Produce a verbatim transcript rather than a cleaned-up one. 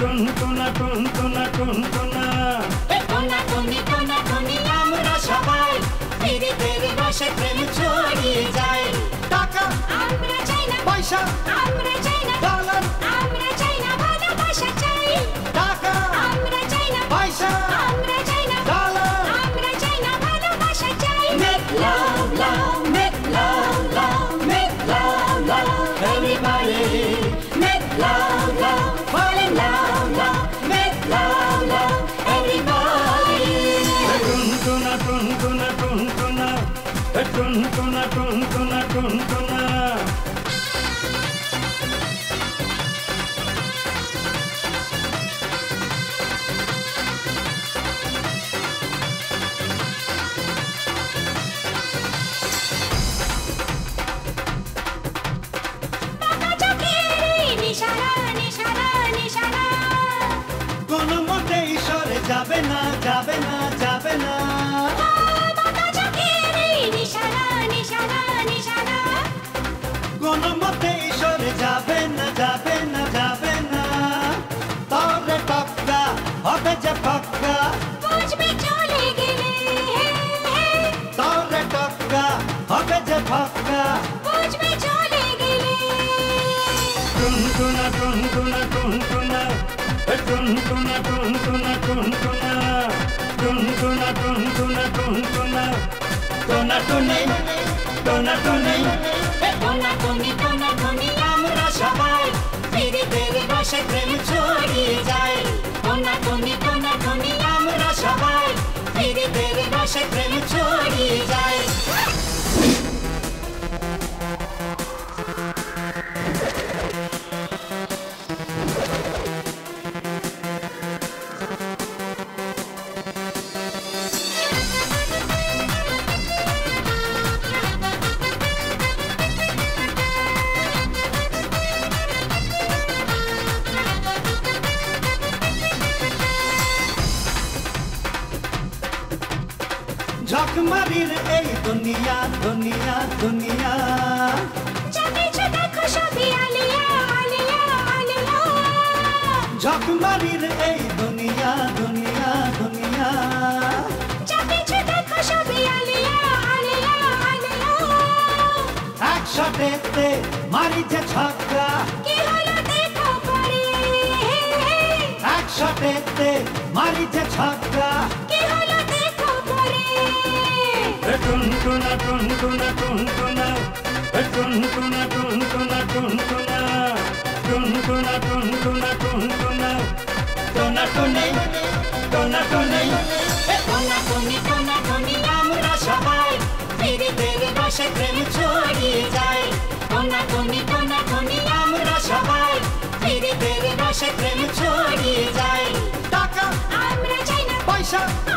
টুনটুনা টুনটুনা টুনটুনা tuna টুনি tuna টুনি আমরা সবাই পীড়িতের রসে প্রেম ছড়িয়ে যায়। টাকা আমরা চাই না, পয়সা আমরা চাই না, ডলার আমরা চাই না, ভালোবাসা চাই। টাকা আমরা চাই না, পয়সা আমরা চাই না, ডলার আমরা চাই না, ভালোবাসা চাই। Make love, love, make love, love, make love, love, everybody. Make love, love, fall in love, love, make love, love, everybody. টুনটুনা টুনটুনা টুনটুনা টুনটুনা টুনটুনা টুনটুনা কোনো মতেই সরে যাবে না, যাবে না, যাবে না। কোনো মতেই সরে যাবে না, যাবে না, যাবে না। তরে টক্কা হবে যে পক্কা, তরে টক্কা হবে যে পক্কা। টুনটুনা টুনটুনা টুনটুনা টুনটুনা টুনটুনা টুনটুনা টুনটুনা টুনটুনা টুনটুনা টোনা টুনি টোনা টুনি টোনা টুনি টোনা টুনি আমরা সবাই পীড়িতের রসে প্রেম ছড়িয়ে যায়। টোনা টুনি টোনা টুনি আমরা সবাই পীড়িতের রসে প্রেম ছড়িয়ে যায়। ঝকমারির এই দুনিয়া দুনিয়া দুনিয়া ঝকমারির এই দুনিয়া দুনিয়া দুনিয়া একসাথে মারি যে ছক্কা, একসাথে মারি যে ছক্কা। টুনটুনা টুনটুনা টুনটুনা টুনটুনা টুনটুনা টুনটুনা টুনটুনা টুনটুনা টুনটুনা টোনা টুনি টোনা টুনি টোনা টুনি টোনা টুনি আমরা সবাই পীড়িতের রসে প্রেম ছড়িয়ে যায়। টোনা টুনি টোনা টুনি আমরা সবাই পীড়িতের রসে প্রেম ছড়িয়ে যায়। টাকা আমরা চাই না, পয়সা